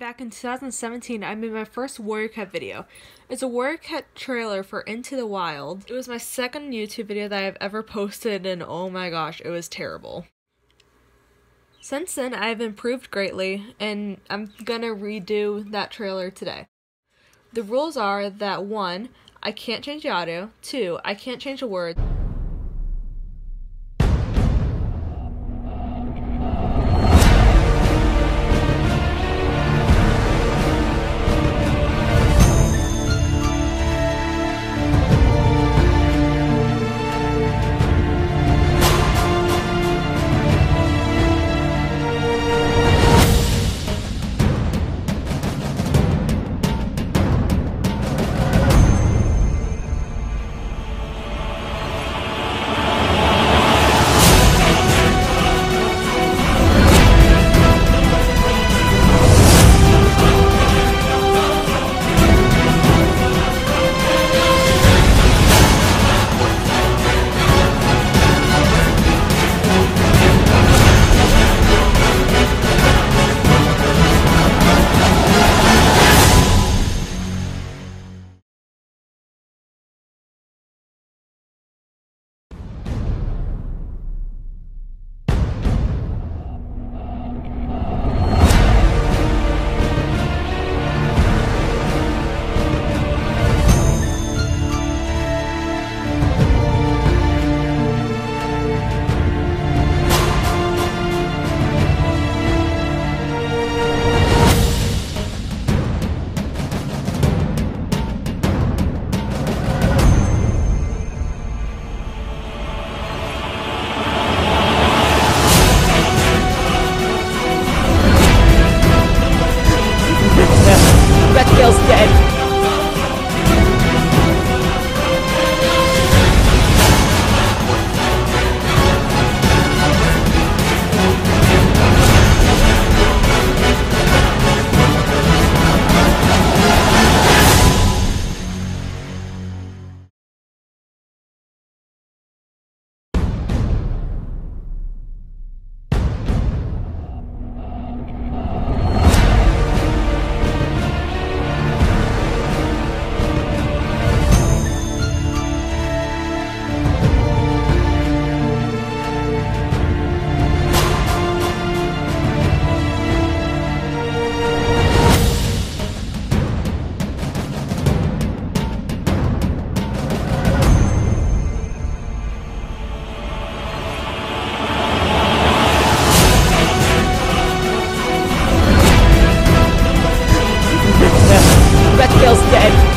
Back in 2017, I made my first Warrior Cat video. It's a Warrior Cat trailer for Into the Wild. It was my second YouTube video that I've ever posted, and oh my gosh, it was terrible. Since then, I've improved greatly, and I'm gonna redo that trailer today. The rules are that 1, I can't change the audio, 2, I can't change the words, Feels dead. Feels dead.